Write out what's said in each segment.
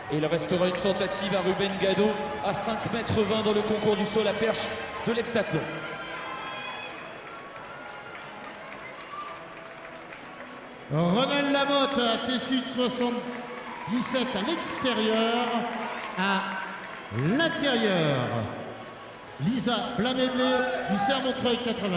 Et il restera une tentative à Ruben Gado à 5,20 m dans le concours du saut à perche de l'heptathlon. Ronald Lamotte à T-Sud 77 à l'extérieur, à l'intérieur. Lisa Blaméblé du CER Montreuil 93.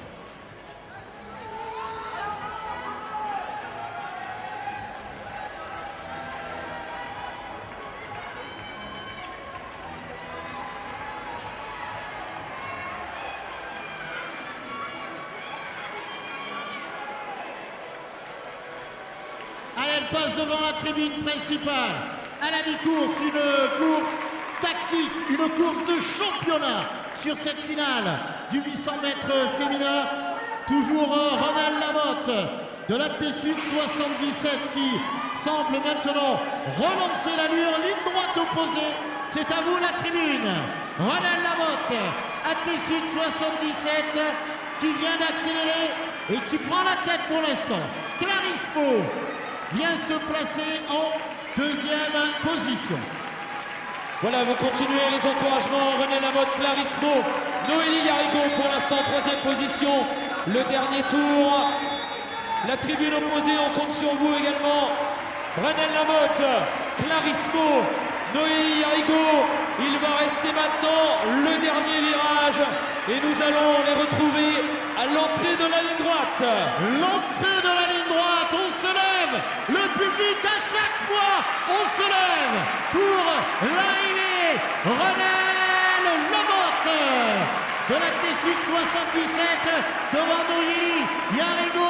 Elle passe devant la tribune principale. À la mi-course, une course tactique, une course de championnat sur cette finale du 800 mètres féminin. Toujours Ronald Lamotte de la T-Sud 77 qui semble maintenant relancer l'allure, ligne droite opposée. C'est à vous la tribune. Ronald Lamotte à T-Sud 77 qui vient d'accélérer et qui prend la tête pour l'instant. Clarisse Pau vient se placer en deuxième position. Voilà, vous continuez les encouragements. René Lamotte, Clarisse Pau, Noélie Yarigo pour l'instant troisième position. Le dernier tour. La tribune opposée, on compte sur vous également. René Lamotte, Clarisse Pau, Noélie Yarigo. Il va rester maintenant le dernier virage. Et nous allons les retrouver à l'entrée de la ligne droite. L'entrée de la ligne droite, on se lève. Le public à chaque fois, on se lève pour l'arrivée. Ronald Lamotte de la T-Sud 77 devant Noélie Yarigo.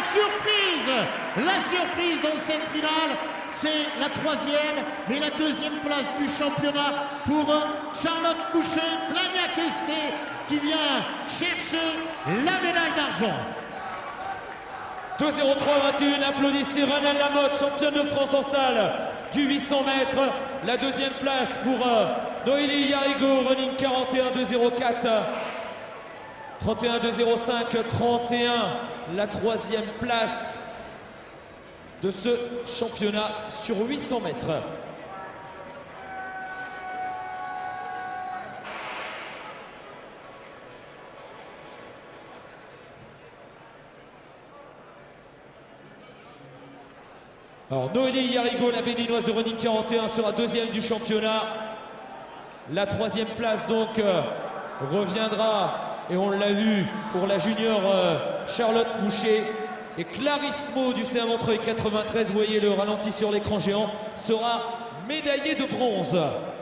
La surprise dans cette finale, c'est la troisième, mais la deuxième place du championnat pour Charlotte Boucher-Blagnac-Essé qui vient chercher la médaille d'argent. 2:03:21, applaudissez Ronald Lamotte, championne de France en salle du 800 mètres. La deuxième place pour Noélie Yarigo, running 41:2:04. 31:2:05, 31, la troisième place de ce championnat sur 800 mètres. Alors Noélie Yarigo, la béninoise de running 41, sera deuxième du championnat. La troisième place donc reviendra, et on l'a vu, pour la junior Charlotte Boucher. Et Clarisse Pau du CER Montreuil 93, vous voyez le ralenti sur l'écran géant, sera médaillée de bronze.